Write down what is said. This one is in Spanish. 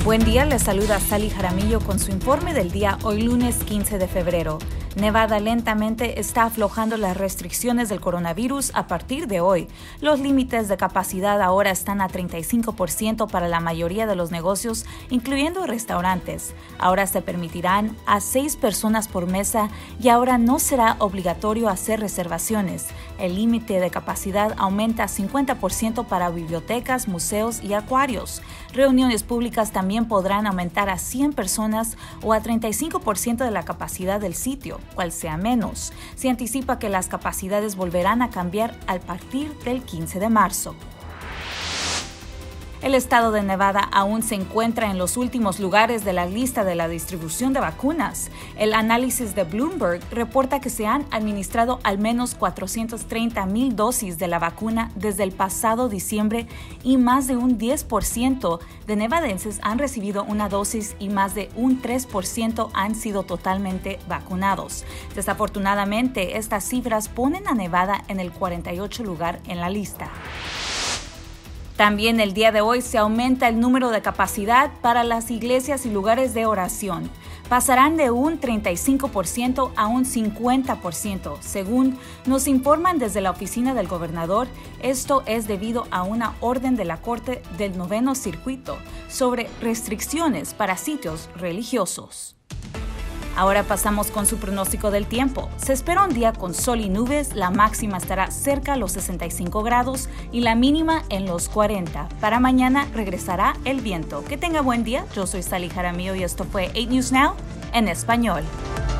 Buen día, les saluda Sally Jaramillo con su informe del día hoy lunes 15 de febrero. Nevada lentamente está aflojando las restricciones del coronavirus a partir de hoy. Los límites de capacidad ahora están a 35% para la mayoría de los negocios, incluyendo restaurantes. Ahora se permitirán a 6 personas por mesa y ahora no será obligatorio hacer reservaciones. El límite de capacidad aumenta a 50% para bibliotecas, museos y acuarios. Reuniones públicas también podrán aumentar a 100 personas o a 35% de la capacidad del sitio, cual sea menos. Se anticipa que las capacidades volverán a cambiar a partir del 15 de marzo. El estado de Nevada aún se encuentra en los últimos lugares de la lista de la distribución de vacunas. El análisis de Bloomberg reporta que se han administrado al menos 430,000 dosis de la vacuna desde el pasado diciembre y más de un 10% de nevadenses han recibido una dosis y más de un 3% han sido totalmente vacunados. Desafortunadamente, estas cifras ponen a Nevada en el 48 lugar en la lista. También el día de hoy se aumenta el número de capacidad para las iglesias y lugares de oración. Pasarán de un 35% a un 50%, según nos informan desde la oficina del gobernador. Esto es debido a una orden de la Corte del Noveno Circuito sobre restricciones para sitios religiosos. Ahora pasamos con su pronóstico del tiempo. Se espera un día con sol y nubes, la máxima estará cerca a los 65 grados y la mínima en los 40. Para mañana regresará el viento. Que tenga buen día, yo soy Sally Jaramillo y esto fue 8 News Now en español.